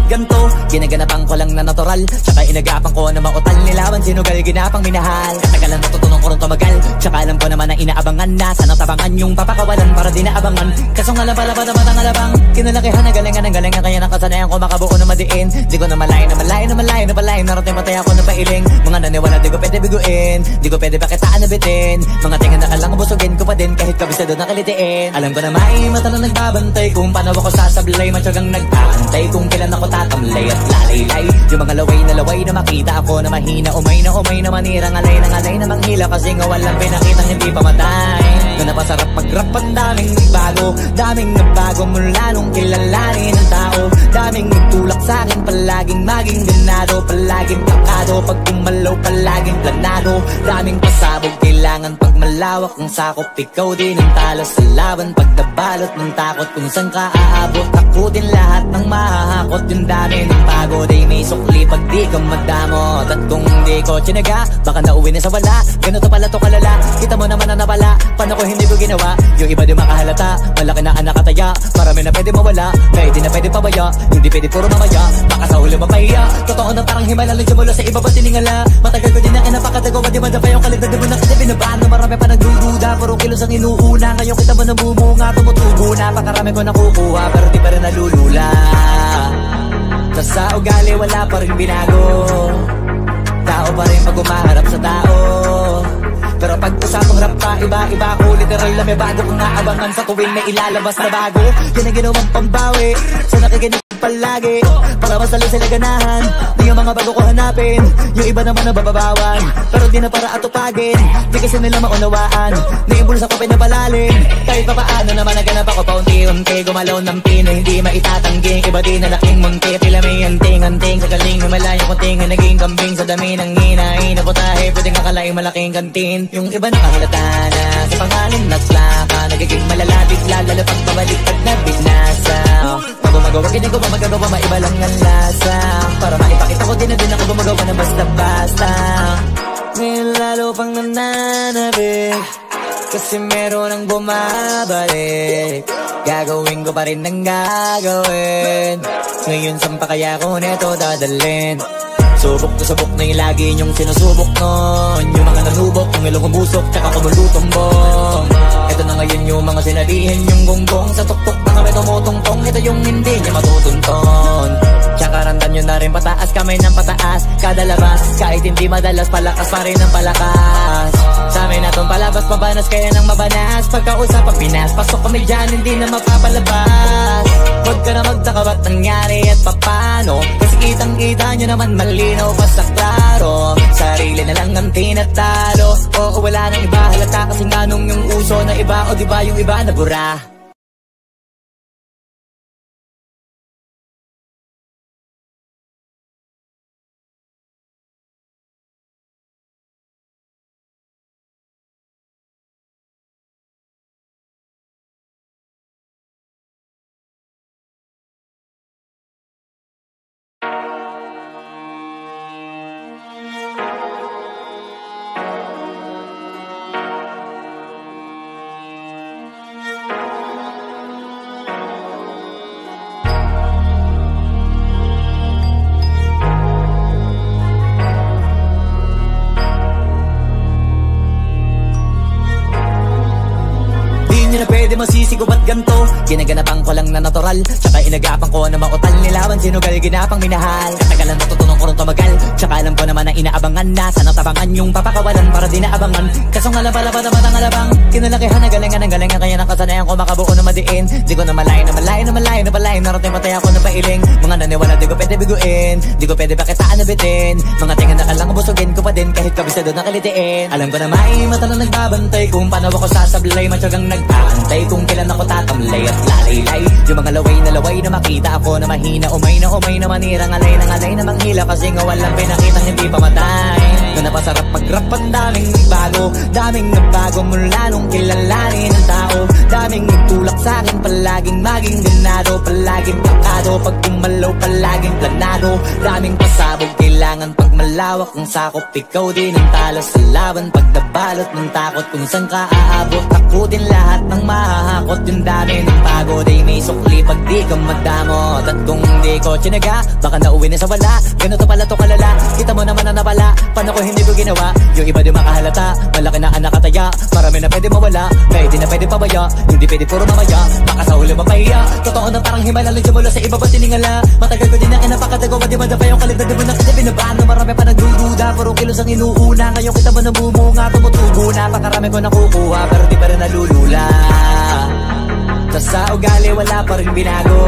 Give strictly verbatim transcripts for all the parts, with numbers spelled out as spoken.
ganto? Ginaganapan ko lang na natural, tsaka inagapan ko na mautal nilawan. Sinugal ginapang minahal, katagalan natutunan ko rin tumagal. Tsaka alam ko naman na inaabangan na sana tabangan yung papakawalan para di naabangan. Kaso nga lang pala ba naman ang alabang kinalakihan na galingan ng galingan, kaya nakasanayan ko makabuo na madiin. Di ko na malayo na malayo na malayo na malayo, narating patay ako na pailing. Mga naniwala di ko pwede biguin, di ko pwede bakitaan na bitin. Mga tingan na kalang busugin ko pa din kahit kabisado na kalitiin. Alam ko na may mata na nagbabantay kung paano ako sasablay, matyagang nag-aantay kung kailan ako tatamlay at lalaylay. Yung mga laway na laway na makita ako na mahina, umay na umay na manirang alay ng alay na manghila, kasi nga walang pinakitang hindi pa matay. Na napasarap mag-rap, ang daming bago, daming nagbago mula nung kilalanin ng tao. Daming nagtulak sa'kin, palaging maging ganado, palaging pakado, pag kumalaw palaging planado. Daming pasabog, kailangan pag malawak ang sakop, ikaw din ang talo sa laban. Pag nabalot ng takot kung saan ka aabot, takutin lahat ng mahahakot. Yung dami ng pagod ay may sukli pag di ka madamot. At kung di ko tinaga, baka nauwi na sa wala. Ganito pala to kalala, kita mo naman na nawala. Paano ko hindi ko ginawa? Yung iba di makahalata, malaki na anak kataya. Marami na pwede mawala, kaya di na pwede pabaya. Hindi pwede puro mamaya, baka sa huli mapahiya. Totoo na parang himala lang simula sa iba ba tiningala. Matagal ko din na kinapakatagawa, di madapa yung kaligtad. Di mo na kasi binabaan na marami pa nagdududa. Puro kilos ang inuuna, ngayon kita mo namumunga. Tumutubo na, pakarami ko nakukuha, pero di pa rin nalulula. Sa ugali wala pa rin binago, tao pa rin pag umaharap sa tao. Pero pag usapang rap pa, iba-iba ko. Literal na may bago kong naabangan sa tuwing may ilalabas na bago. Yan ang ginawang pambawi sa nakikinig palagi, para masalo sila ganahan. Di yung mga bago ko hanapin, yung iba naman nabababawan, pero di na para atupagin. Di kasi nila maunawaan, naibulsa ko pinapalalim. Kahit pa paano naman naganap ako paunti-unti, gumalaw ng pino, hindi maitatangging. Iba di na laking munti, tila may anting-anting. Sa galing humalayang kunting, naging kambing sa dami ng hinahin. Naputahe, pwedeng akalaing malaking kantin. Yung iba nakahalata na sa pangalan na slaka, nagiging malala bigla, lalo pag pabalik pag nabinasa. Pag gumagawa, hindi ko ba magagawa, maiba lang ang lasa. Para maipakita ko din na din ako gumagawa na basta-basta. Ngayon lalo pang nananabik, kasi meron ang bumabalik. Gagawin ko pa rin ang gagawin. Ngayon saan pa kaya ko neto dadalhin? Subok to subok na yung lagi niyong sinusubok nun. Yung mga nanubok, yung ilong umusok, tsaka kumulutumbong. Ito na ngayon yung mga sinabihin yung gonggong. Sa tuktok na kami tumutungtong, ito yung hindi niya matutunton. Tsaka randan nyo na rin pataas, kamay ng pataas kada labas, kahit hindi madalas, palakas pa rin ang palakas. Sa amin na tong palabas, mabanas kaya nang mabanas. Pagkausap ang Pinas, pasok kami dyan, hindi na mapapalabas. Huwag ka na magtaka ba't nangyari at papano, kasi kitang-kita nyo naman malinaw pa sa klaro. Sarili na lang ang tinatalo, oo wala nang iba halata, kasi nga nung yung uso na iba, o diba yung iba nabura. Masisigo ba't ganto? Ginaganapan ko lang na natural, tsaka inagapan ko na mautal nilawan. Sinugal ginapang minahal, katagalan natutunan ko rin tumagal. Tsaka alam ko naman na inaabangan na sana tabangan yung papakawalan para di naabangan. Kaso nga lang pala ba naman ang alabang kinalakihan na galingan ng galingan, kaya nakasanayan ko makabuo na madiin. Di ko na malayo na malayo na malayo na malayo, narating patay ako na pailing. Mga naniwala di ko pwede biguin, di ko pwede bakitaan na bitin. Mga tingan na kalang busugin ko pa din kahit kabisado na kalitiin. Alam ko na may mata na nagbabantay kung paano ako sasablay, matyagang nag-aantay kung kailan ako tatamlay at lalaylay. Yung mga laway na laway na makita ako na mahina, umay na umay na manirang alay ng alay na manghila, kasi nga walang pinakitang hindi pa matay. Na napasarap napasarap mag-rap, ang daming nagbago. Daming nagbago mula nung kilalanin ang tao. Daming nagtulak sa'kin, palaging maging ganado. Palaging pakado, pag tumalaw palaging planado. Daming pasabog, kailangan pag malawak ang sakop. Ikaw din ang talo sa laban, pag nabalot ng takot. Kung saan ka aabot, takutin lahat ng mahahakot. Yung dami ng pagod ay may sukli pag di ka madamot. At kung di ko tsinaga, baka nauwi na sa wala. Ganito pala to kalala, kita mo naman na napala. Paano ko hindi ko ginawa, yung iba di makahalata. Malaki na anak kataya, marami na pwede mawala. Kaya di na pwede pabaya, hindi pwede puro mamaya. Baka sa huli mapahiya, totoo na parang himala. Lang simula sa iba ba tiningala. Matagal ko din na kinapakatago, di ba pa yung kalidad mo na kasi binabaan na marami pa nagdududa. Puro kilos ang inuuna, ngayon kita mo namumunga. Tumutubo na, pakarami ko nakukuha, pero di pa rin nalulula. Tas sa ugali wala pa rin binago.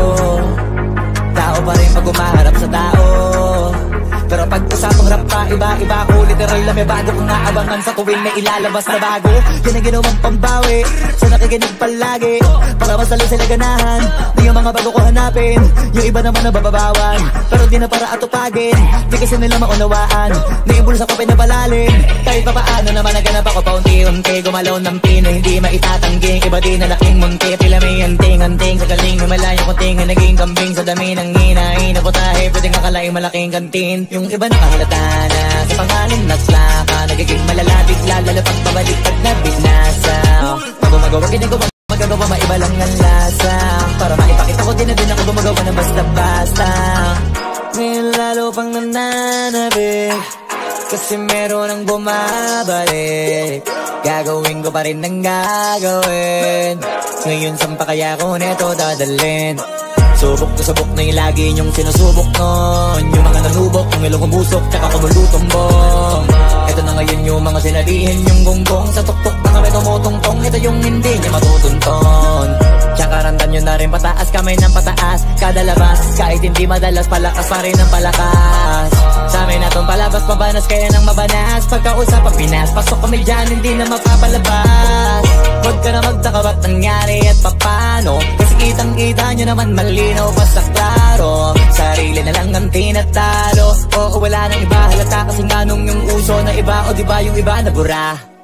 Tao pa rin pag umaharap sa tao. Pero pag usapang rap pa, iba-iba ko. Literal na may bago kong naabangan sa tuwing may ilalabas na bago. Yan ang ginawang pambawi sa nakikinig palagi, para masalo sila ganahan. Di yung mga bago ko hanapin, yung iba naman nabababawan. Pero di na para atupagin, di kasi nila maunawaan. Naimbulsa ko pinapalalim, kahit pa paano naman naganap ako paunti-unti. Gumalaw ng pino, hindi maitatangging. Iba din na laking munti, pila may anting-anting. Sa galing may malayo kunting na naging kambing. Sa dami ng hinahin na putahe, pwedeng akalaing malaking kantin. Yung iba nakahalata na sa pangalan na slaka, nagiging malalapit lalo pag pabaliktad na binasa. Pag gumagawa, ginagawa, magagawa, maiba lang ang lasa. Para maipakita ko din na din ako gumagawa na basta-basta. Ngayon lalo pang nananabik, kasi meron ang bumabalik. Gagawin ko pa rin ang gagawin. Ngayon saan pa kaya ko neto dadalhin? Subok na subok na yung lagi niyong sinusubok nun. Yung mga nanubok, yung ilong umusok, tsaka kumulutong bong. Ito na ngayon yung mga sinabihin yung gonggong. Sa tuktok na kami tumutungtong, ito yung hindi niya matutunton. Tsaka randan nyo na rin pataas, kamay ng pataas. Kada labas, kahit hindi madalas, palakas pa rin ang palakas. Sa amin na tong palabas, pabanas kaya nang mabanas. Pagkausap ang Pinas, pasok kami dyan, hindi na mapapalabas. Huwag ka na magtaka ba't nangyari at papano, kasi kitang-kita nyo naman malinaw pa sa klaro. Sarili na lang ang tinatalo, oo wala nang iba halata. Kasi nga nung yung uso na iba, o diba yung iba na bura.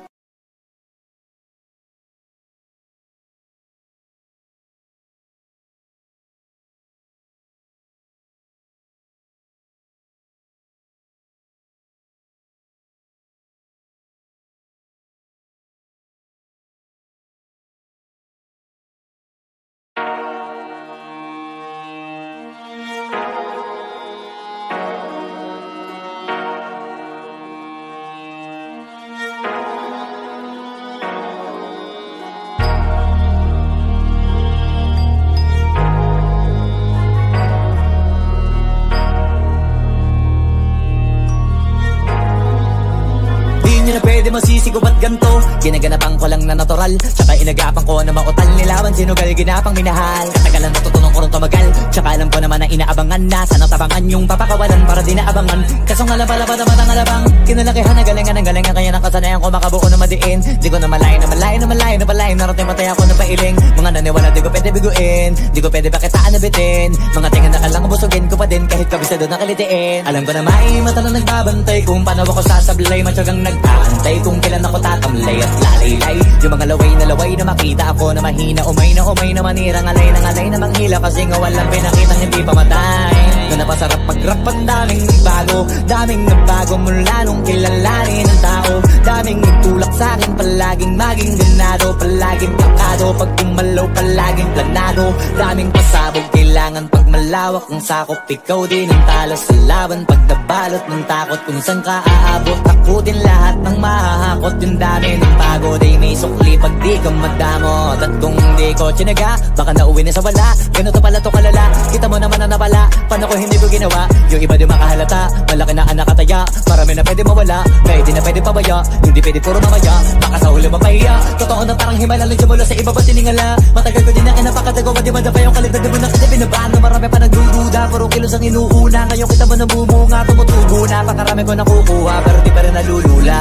Pwede masisigo ba't ganto? Ginaganapan ko lang na natural, tsaka inagapan ko na mautal. Nilawan sinugal, ginapang minahal. Katagalan natutunan ko rin tumagal, tsaka alam ko naman na inaabangan na. Sana tabangan yung papakawalan para di naabangan. Kaso nga labalaba naman ang alabang, kinalakihan na galingan ang galingan. Kaya nakasanayan ko makabuo na madiin. Di ko na malayo na malayo na malayo na malayo. Narating matay ako na pailing. Mga naniwala di ko pwede biguin, di ko pwede pakitaan na bitin. Mga tingan na kalang busugin ko pa din, kahit kabisado na kalitiin. Alam ko na may mata na nagbabantay kung paano ako sasablay. Matyagang nag-aantay kung kailan ako tatamlay at lalaylay. Yung mga laway na laway na makita ako na mahina, umay na umay na manirang alay ng alay na manghila. Kasi nga walang pinakitang hindi pa matay. Na napasarap mag-rap, ang daming nagbago. Daming nagbago mula nung kilalanin ang tao. Daming nagtulak sa'kin, palaging maging ganado. Palaging pakado, pag tumalaw palaging planado. Daming pasabog, kailangan pag malawak ang sakop. Ikaw din ang talo sa laban, pag nabalot ng takot. Kung saan ka aabot, takutin lahat ng mahahakot. Yung dami ng pagod ay may sukli pag di ka madamot. At kung di ko tsinaga, baka nauwi na sa wala. Ganito pala to kalala, kita mo naman na napala. Paano ko hindi ko ginawa, yung iba di makahalata. Malaki na anak kataya, marami na pwede mawala. Kaya di na pwede pabaya, hindi pwede puro mamaya. Baka sa huli mapahiya, totoo na parang himala. Lang simula sa iba ba tiningala. Matagal ko din na kinapakatago, di man pa yung kalidad mo na kasi binabaan na marami pa nagdududa. Puro kilos ang inuuna, ngayon kita mo nabumunga. Tumutubo na, pakarami ko nakukuha, pero di pa rin nalulula.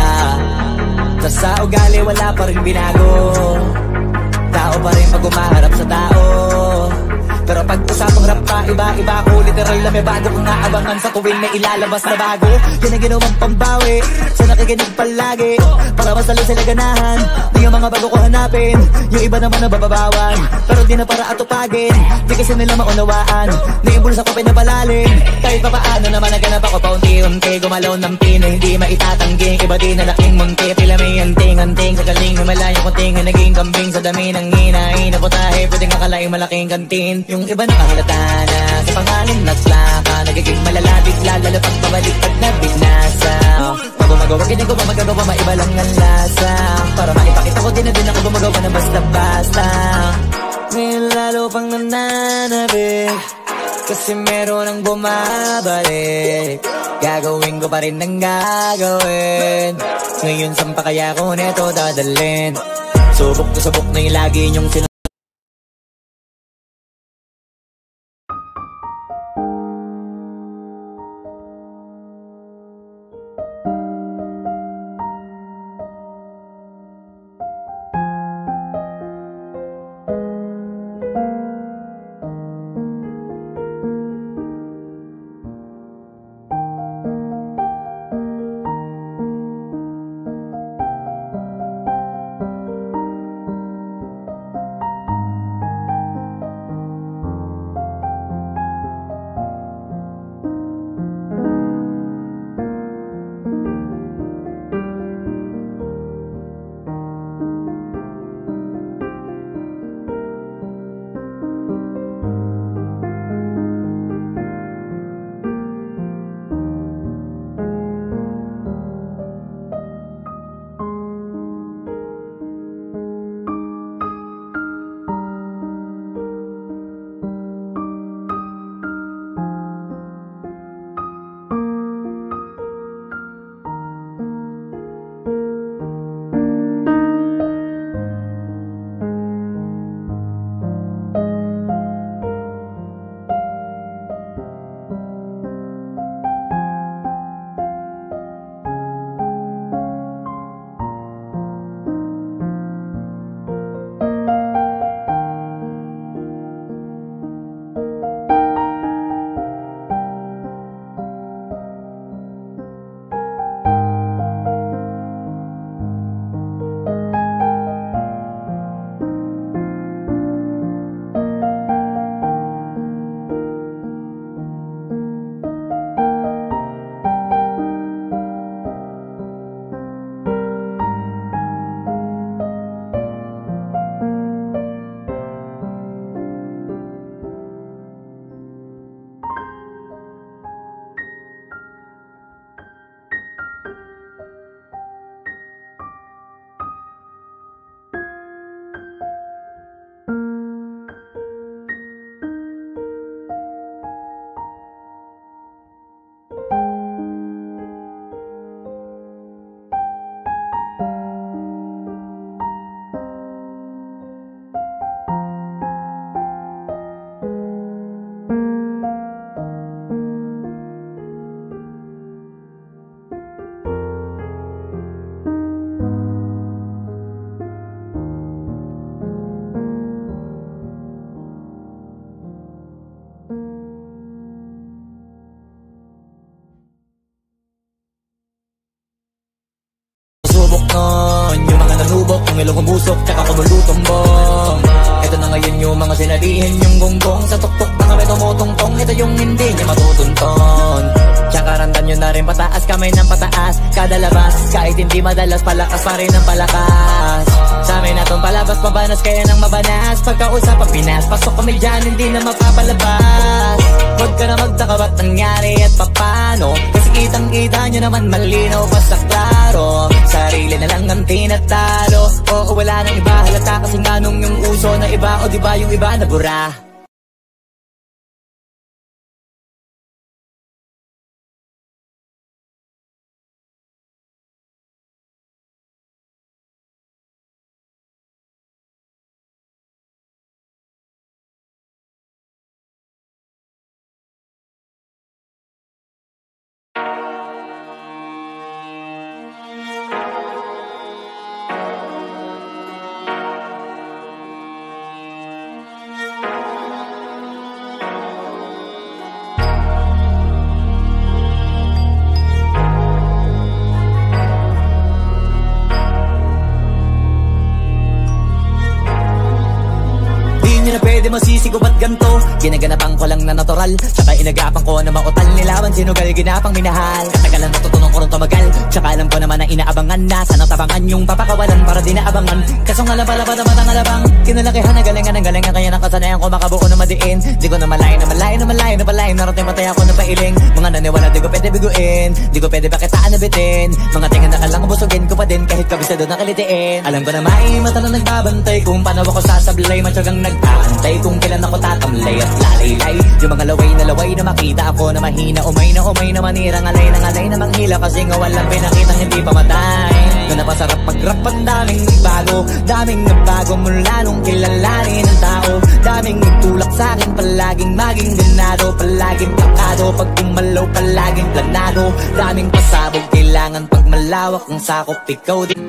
Tas sa ugali wala pa rin binago. Tao pa rin pag umaharap sa tao. Pero pag usapang rap pa, iba-iba ko. Literal na may bago kong naabangan sa tuwing may ilalabas na bago. Yan ang ginawang pambawi sa nakikinig palagi para mas lalo sila ganahan. Di yung mga bago ko hanapin, yung iba naman nabababawan, pero di na para atupagin. Di kasi nila maunawaan, naimbulsa ko pinapalalim. Kahit pa paano naman naganap ako paunti-unti, gumalaw ng pino, hindi maitatanggi. Iba di na laking munti, tila may anting-anting. Sa galing humalayang kunting, naging kambing sa dami ng hinahin. Naputahe, pwedeng akalaing malaking kantin. Yung iba nakahalata na sa pangalan na slaka, nagiging malala bigla, lalo pag babalik pag nabinasa. Pag gumagawa, hindi ko ba magagawa, maiba lang ang lasa. Para maipakita ko, din na din ako gumagawa ng basta-basta. Ngayon lalo pang nananabik, kasi meron ang bumabalik. Gagawin ko pa rin ng gagawin. Ngayon saan pa kaya ko neto dadalhin? Subok to subok na yung lagi nyong sin ilong umusok, tsaka kumulutong bong. Ito na ngayon yung mga sinabihin yung gonggong. Sa tuktok na kami tumutungtong, ito yung hindi niya matutunton. Tsaka randan nyo na rin pataas, kamay ng pataas. Kada labas, kahit hindi madalas, palakas pa rin ang palakas. Sa amin natong palabas, mabanas kaya nang mabanas. Pagkausap ang Pinas, pasok kami dyan, hindi na mapapalabas. Huwag ka na magtaka ba't nangyari at papano, kasi kitang-kita nyo naman malinaw pa sa klaro. Sarili na lang ang tinatalo, oo wala nang iba, halata kasi nga nung yung uso na iba, o diba yung iba na bura. ko ba't ganto? Ginaganapan ko lang na natural, tsaka inagapan ko na mautal. Nilawan sinugal, ginapang minahal. Katagalan natutunan ko rin tumagal, tsaka alam ko naman na inaabangan na. Sana tabangan yung papakawalan para di naabangan. Kaso nga lang pala ba naman ang alabang kinalakihan na galingan ang galingan. Kaya nakasanayan ko makabuo na madiin. Di ko na malayo na malayo na malayo na palayo. Narating matay ako na pailing. Mga naniwala di ko pwede biguin, di ko pwede bakitaan na bitin. Mga tingan na kalang busugin ko pa din kahit kabisado na kalitiin. Alam ko na may mata na nagbabantay kung paano ako sasablay. Matyagang nag-aantay kung kailan ako tatamlay at lalaylay. Yung mga laway na laway na makita ako na mahina. Umay na umay na manirang alay na alay na manghila. Kasi nga walang pinakitang hindi pa matay. Na napasarap mag-rap ang daming bago. Daming nagbago mula nung kilalanin ng tao. Daming nagtulak sa'kin palaging maging ganado. Palaging plakado pag kumalaw palaging planado. Daming pasabog kailangan pag malawak ang sakop ikaw din.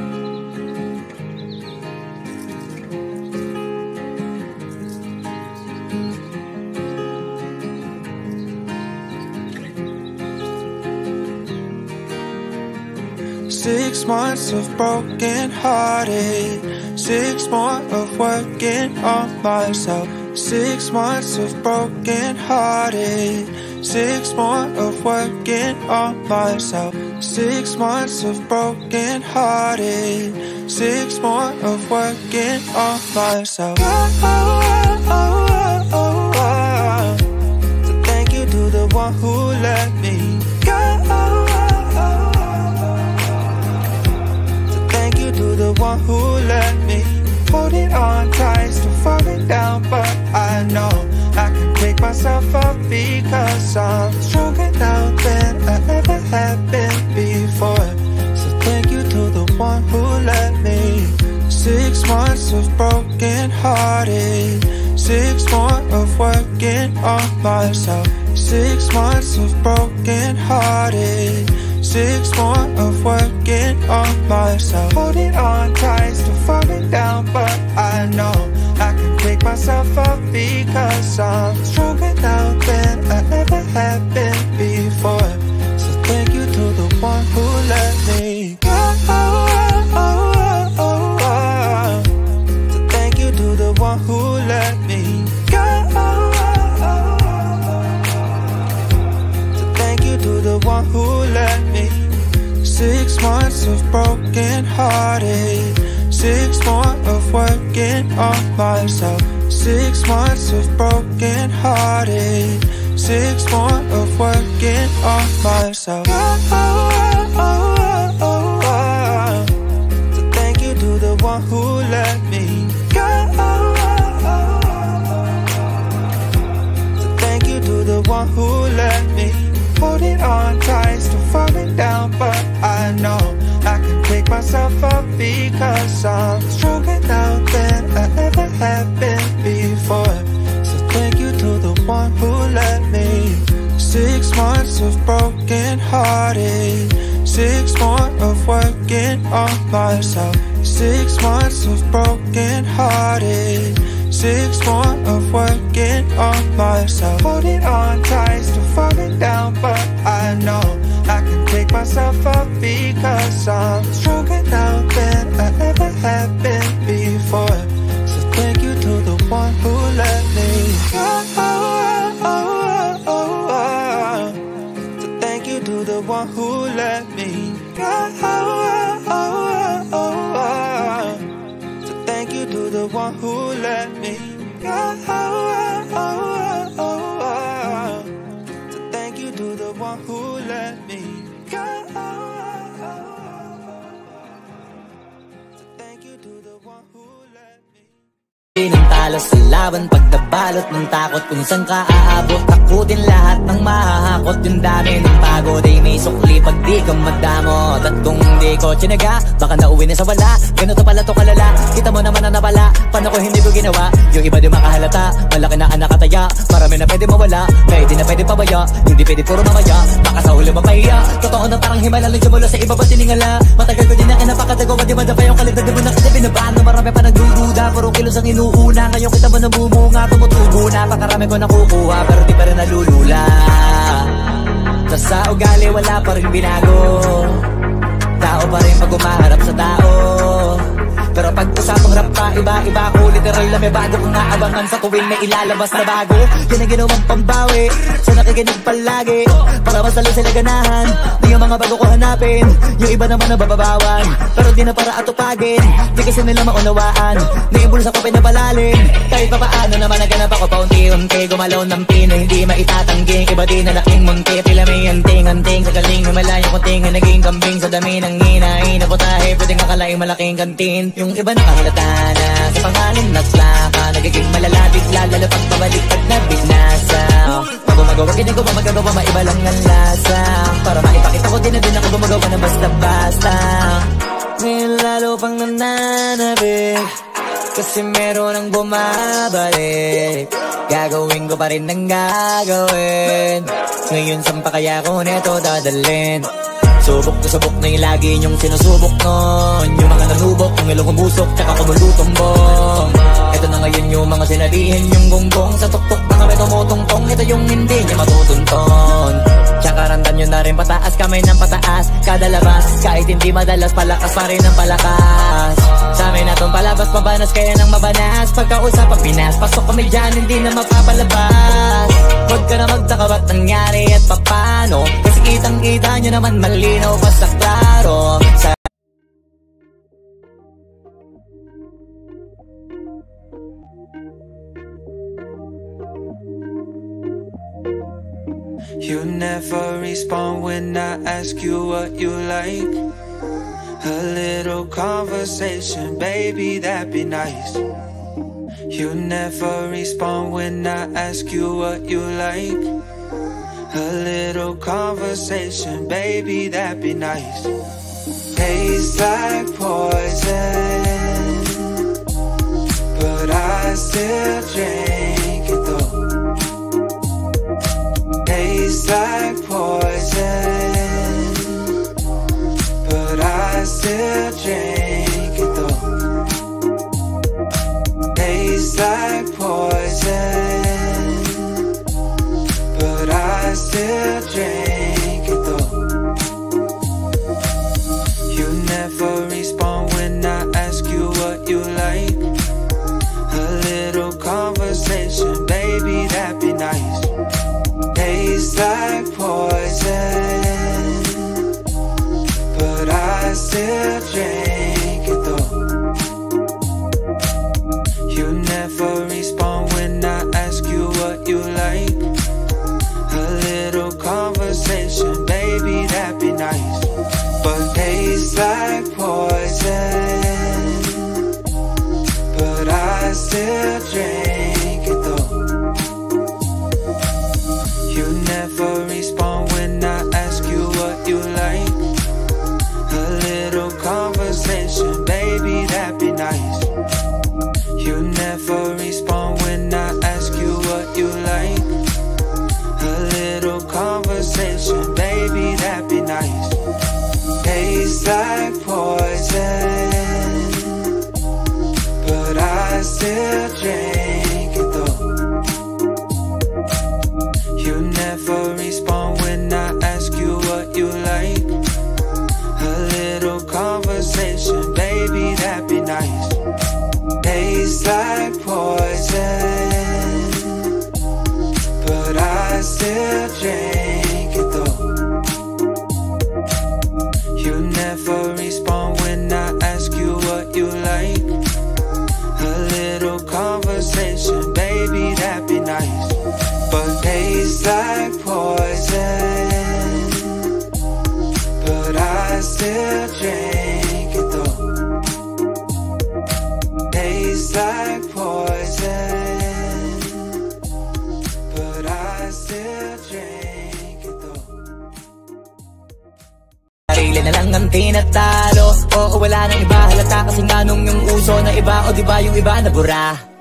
Six months of broken hearted, six more of working on myself. Six months of broken hearted, six more of working on myself. Six months of broken hearted, six more of working on myself. Oh, oh, oh, oh, oh, oh. So thank you to the one who let me go. To the one who let me hold it on tight, still falling down, but I know I can pick myself up because I'm stronger now than I ever have been before. So thank you to the one who let me. Six months of broken hearted, six more of working on myself. Six months of broken hearted, six more of working on myself. Holding on tight, still falling down, but I know I can pick myself up because I'm stronger now than I ever have been before. So thank you to the one who let me go. Oh, oh, oh, oh. So thank you to the one who let me go. So thank you to the one who let me. Six months of broken hearted, six more of working on myself. Six months of broken hearted, six more of working on myself. Oh, oh, oh, oh, oh, oh. So thank you to the one who let me go. So thank you to the one who let me hold it on tight, still falling down, but I know I can pick myself up because I'm stronger now than I ever have been before. So thank you to the one who let me. Six months of broken hearted, six more of working on myself. Six months of broken hearted, six more of working on myself. Holding on tight, still falling down, but I know I can pick myself up because I'm stronger now than I ever have been before. So thank you to the one who let me go. Oh, oh, oh, oh. So thank you to the one who let me go. Oh, oh, oh, oh. So thank you to the one who let me go. Oh, oh, oh, oh. So thank you to the one who let me go. So thank you to the one who let me. Ng talo sa laban, pagdabalot ng takot kung saan ka aabot. Takutin lahat ng mahahakot, yung dami ng pagod ay may sukli pag di ka madamot. At kung di ko tsinaga, baka nauwi na sa wala. Ganito pala to kalala, kita mo naman na napala. Paano ko hindi ko ginawa, yung iba di makahalata. Malaki na anak kataya, marami na pwede mawala. Kaya di na pwede pabaya, hindi pwede puro mamaya. Baka sa huli mapahiya, totoo na parang himala lang simula sa iba ba tiningala. Matagal ko din na napakatago, di madapa yung kalagdag mo na kasi binabaan na marami pa nagdududa. Puro kilos ang inuuna, ngayon kita mo namumunga, tumutubo na. Pakarami ko nakukuha, pero di pa rin nalulula. Sa sa ugali wala pa rin binago, tao pa rin pag umaharap sa tao. Pero pag Pag-usapang rap pa, iba-iba ko. Literal na may bago kong naabangan sa tuwing may ilalabas na bago. Yan ang ginawang pambawi sa nakikinig palagi, para mas lalo sila ganahan. Di yung mga bago ko hanapin, yung iba naman na bababawan, pero di na para atupagin. Di kasi nila maunawaan, naimbulsa ko pinapalalim. Kahit pa paano naman naganap ako paunti-unti. Gumalaw ng pino, hindi maitatanggi. Iba di na laking munti, tila may anting-anting. Sa galing may malayo kunting na naging kambing. Sa dami ng hinahin na putahe, pwedeng akalaing malaking kantin. Yung iba nakahalata na sa pangalan na plaka, nagiging malalapit lalo pag pabaliktad na binasa. Pag gumagawa, ganyan ko ba magagawa, maiba lang ang lasa. Para maipakita ko din na din ako gumagawa na basta-basta. Ngayon lalo pang nananabik, kasi meron ang bumabalik. Gagawin ko pa rin ang gagawin. Ngayon saan pa kaya ko neto dadalhin? Subok na subok na yung lagi niyong sinusubok nun. Yung mga nanubok, yung ilong umusok, tsaka kumulutong bong. Ito na ngayon yung mga sinabihin yung gonggong. Sa tuktok na kami tumutungtong, ito yung hindi niya matutunton. Tsaka randan nyo na rin pataas, kamay ng pataas. Kada labas, kahit hindi madalas, palakas pa rin ang palakas. Sa amin na tong palabas, pabanas kaya nang mabanas. Pagkausap ang Pinas, pasok kami dyan, hindi na mapapalabas. Huwag ka na magtaka ba't nangyari at papano, kasi kitang-kita nyo naman malinaw pa sa klaro. Sa You never respond when I ask you what you like. A little conversation, baby, that'd be nice. You never respond when I ask you what you like. A little conversation, baby, that'd be nice. Tastes like poison, but I still drink it though. Tastes like poison, but I still drink it though. Tastes like poison, but I still drink it though. You never respond when I ask you what you like. A little conversation, baby, that'd be nice. Tastes like poison, but I still drink it though. You never respond when I ask you what you like. A little conversation, baby, that'd be nice. But tastes like poison, but I still drink it though. You never respond when I ask you what you like. A little conversation, baby, that'd be nice. You never respond when I ask you what you like. A little conversation, baby, that'd be nice. Tastes like poison, but I still drink it though. You never respond when I ask you what you like. A little conversation, baby, that'd be nice. Tastes like poison, but I still drink it though. You never respond when I ask you what you like. A little conversation, baby, that'd be nice. But tastes like poison, but I still drink it though. Tastes like poison, but I still drink it though. sarili na lang ang tinatalo. Oo, wala nang iba halata, kasi nga nung yung uso na iba. O diba yung iba nabura.